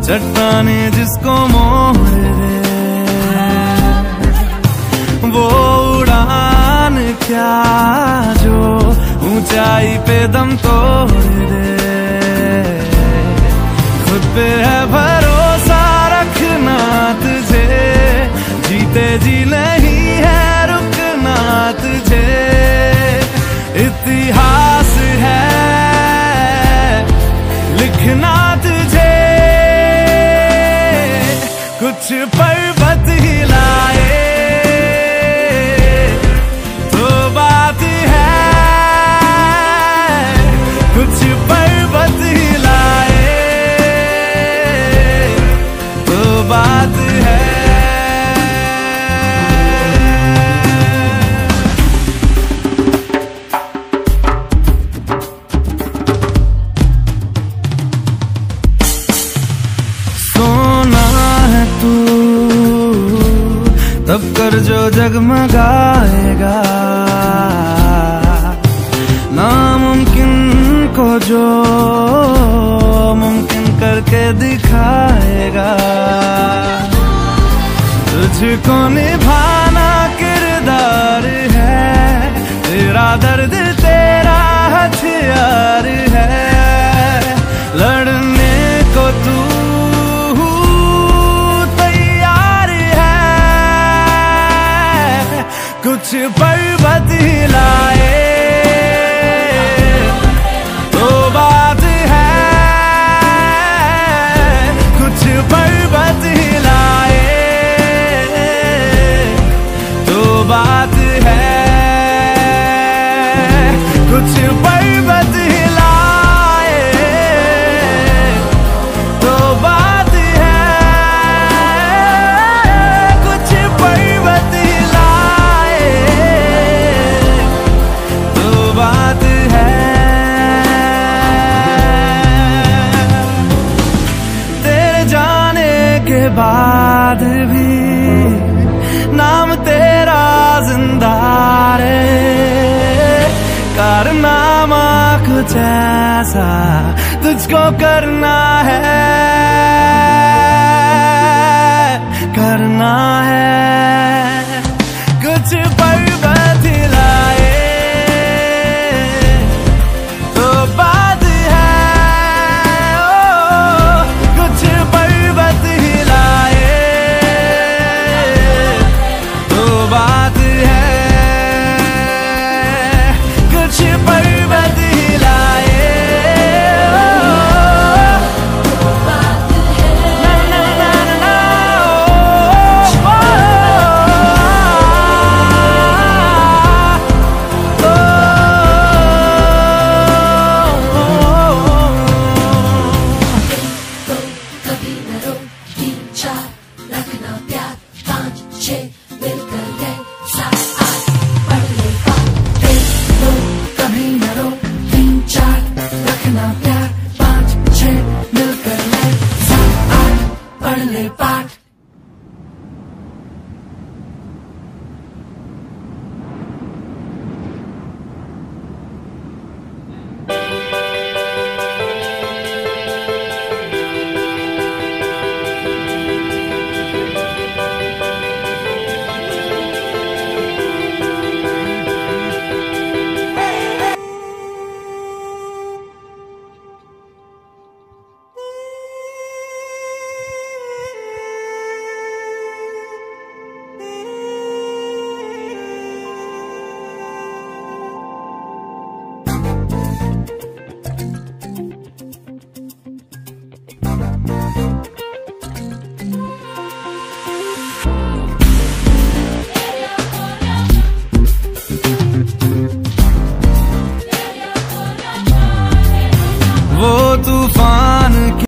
चट्टाने जिसको मोड़ दे, वो उड़ान क्या जो ऊंचाई पे दम तोड़ दे। खुद पे है भरोसा रखना तुझे, जीते जी नहीं है रुकना तुझे। इतिहास है लिखना तुझे, कुछ पर्वत हिलाए तो बात है, कुछ पर्वत हिलाए तो बात है। तब कर जो जगमगाएगा, नामुमकिन को जो मुमकिन करके दिखाएगा। तुझको निभाना किरदार है, तेरा दर्द तेरा हथियार है। लड़ने को तू कुछ पर्वत हिलाए तो बात है, कुछ पर्वत हिलाए तो बात है, कुछ पर्वत हिलाए तो बात है, कुछ पर्वत बात है। तेरे जाने के बाद भी नाम तेरा जिंदा रे, कारनामा कुछ ऐसा तुझको करना है, करना है। कुछ पर्वत हिलाए बात है, कुछ पर्वत हिलाए तो बात है, कुछ पर्वत हिलाए तो बात है। ना ना ना ना वो तूफान